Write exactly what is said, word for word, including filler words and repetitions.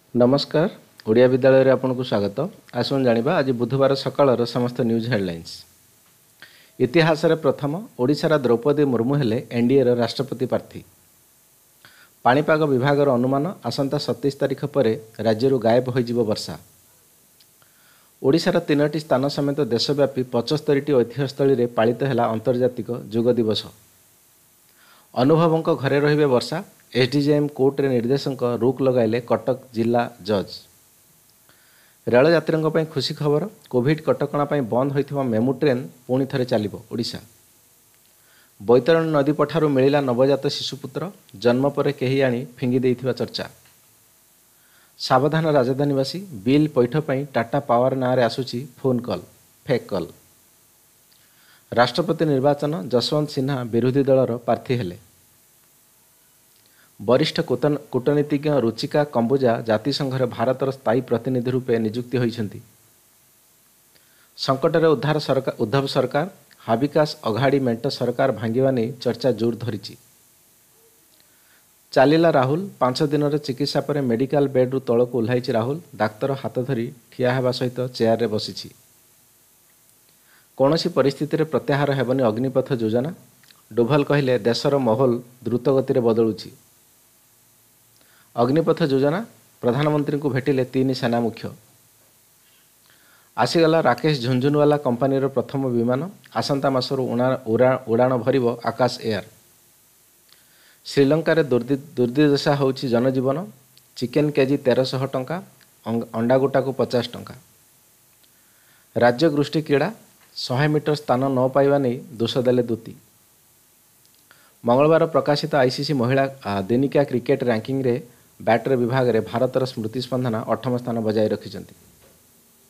नमस्कार ओडिया विद्यालय रे आपन को स्वागत। आसन जानिबा आज बुधवार सकाळर समस्त न्यूज हेडलाइंस। इतिहास रे प्रथम ओडिशार द्रौपदी मुर्मू हेले एनडीए र राष्ट्रपति प्रार्थी। पाणीपाग विभाग र अनुमान आसंता सत्ताईस तारिख पर राज्य गायब हो जिवो वर्षा। ओडिशार तीनोटी स्थान समेत देशव्यापी पचहत्तर टी ऐतिह्यस्थली रे पालित हेला अंतर्जातिक योग दिवस। अनुभवों घरे रहिबे वर्षा। एसडीजेएम कोर्ट रे निर्देशक रुक लगाइले कटक जिला जज। रेल यात्रियों ପାଇଁ खुशी खबर। कोविड कटकणा ପାଇଁ बंद होइथिबा मेमू ट्रेन पुणी थरे चलिबो ओडिशा। बैतरणी नदी पठारु मिलिला नवजात शिशुपुत्र। जन्म पर केही आनी फिंगी देइथिबा चर्चा। सावधान राजधानीवासी बिल पैठ ପାଇଁ टाटा पावर नारे आसुची फोन कॉल फेक कॉल। राष्ट्रपति निर्वाचन जसवंत सिन्हा विरोधी दलर प्रार्थी हेले। वरिष्ठ कूटनीतिज्ञ रुचिका कंबोजा जातिसंघर भारतर स्थायी प्रतिनिधि रूपे नियुक्ति होइछन्ति। संकट रे उद्धार सरकार उद्धव सरकार हाबिकास अघाड़ी मेंट सरकार भांगिवा नहीं चर्चा जोर धरिछि। चालिला राहुल पांच दिन रे चिकित्सा पर मेडिकल बेड रु तळक ओह्लाइछि राहुल। डाक्तर हाथ धरी ठिया हेबा सहित चेयर रे बसिछि। कौनसी परिस्थिति रे प्रत्याहार हेबनी अग्निपथ योजना। डोभाल कहिले देशर माहौल द्रुत गति रे बदलुछि। अग्निपथ योजना प्रधानमंत्री को भेटिले तीन सेना मुख्य। आसीगला राकेश झुंझुनवाला कंपानी रो प्रथम विमान। आसंता मासर उड़ाण भरिब आकाश एयर। श्रीलंका रे दुर्दिदशा होउछि जनजीवन। चिकेन केजी तेरह टंका अंडा गोटा को पचास टंका। राज्य गोष्ठी क्रीड़ा सौ मीटर स्थान न पाइबा नहीं दोष देले दूती। मंगलवार प्रकाशित आईसीसी महिला दिनिकिया क्रिकेट रैंकिंग रे बैटर विभाग रे भारतर स्मृति स्पंदना अठम स्थान बजाय रखिछन्ति।